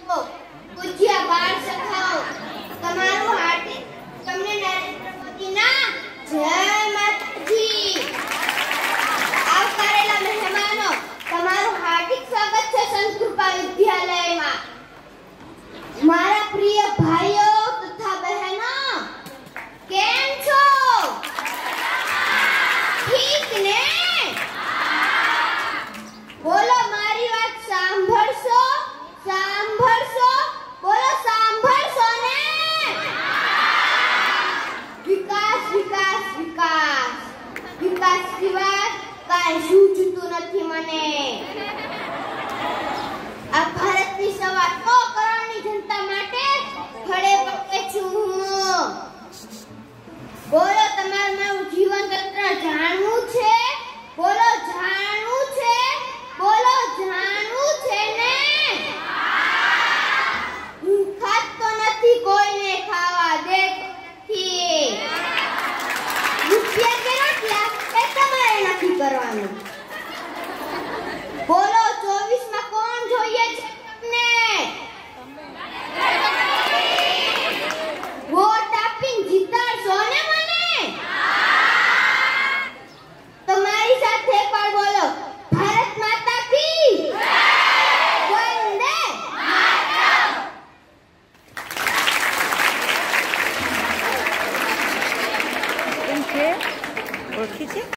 પૂજ્ય બાળ સખાઓ, તમારું હાર્દિક તમને નરેન્દ્ર મોદીના જય માતાજી. આવકારેલા મહેમાનો, તમારું હાર્દિક સ્વાગત છે સંસ્કૃપા વિદ્યાલયમાં. મારા પ્રિય ભાઈઓ તથા બહેનો, કેમ છો? ઠીક ને? બોલો મારી વાત સાંભળશો? સાંભળશો? બોલો સાંભળશો ને? વિકાસ વિકાસ વિકાસ વિકાસ સિવાય કાંઈ સૂચતું નથી મને. આ ભારતની 1.25 કરોડની જનતા માટે ખડે પગે છું હું. બોલો તમારે મારું જીવન તંત્ર જાણવું છે? બોલો જાણવું છે? બોલો જાણવું છે ને? હું ખાતો નથી કોઈને ખાવા દેતી. રૂપિયા કે રોટલા એ તમારે નક્કી કરવાનું. બોલો